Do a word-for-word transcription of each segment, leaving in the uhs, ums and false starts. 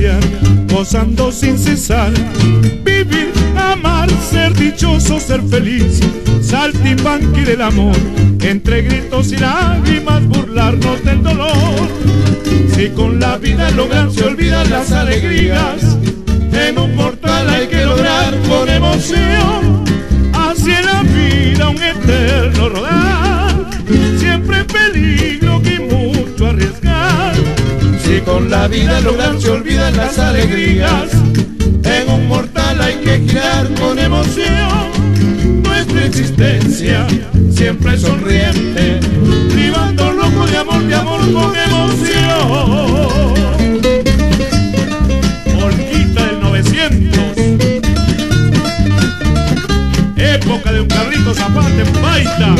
despreciar, gozando sin cesar. Vivir, amar, ser dichoso, ser feliz, saltimbanqui del amor, entre gritos y lágrimas burlarnos del dolor. Si con la vida logran se olvidan las alegrías, en un mortal hay que lograr con emoción, así en la vida un eterno rodar, siempre en peligro y mucho arriesgar. Si con la vida logran se olvidan las alegrías, en un mortal hay que girar con emoción. Nuestra existencia siempre sonriente, privando loco de amor, de amor con emoción. Polquita del novecientos, época de un Carlito Zapata en Paita.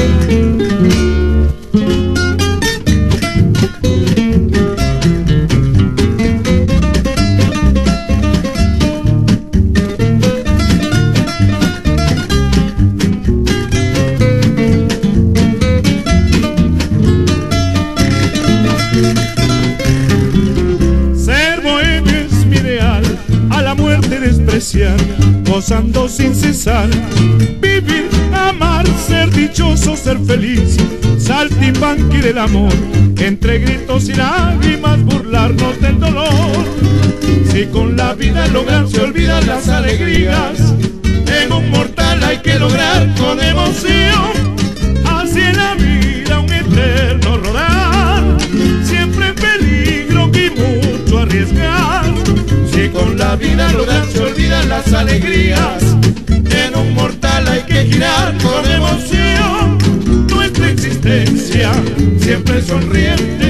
Gozando sin cesar, vivir, amar, ser dichoso, ser feliz, saltimbanqui del amor, entre gritos y lágrimas burlarnos del dolor. Si con la vida logran se olvidan las alegrías, en un mortal hay que lograr con emoción, así en la vida un eterno rodar, siempre en peligro y mucho arriesgar. Si con la vida logran se olvidan las alegrías, en un mortal hay que girar con emoción. Nuestra existencia siempre sonriente,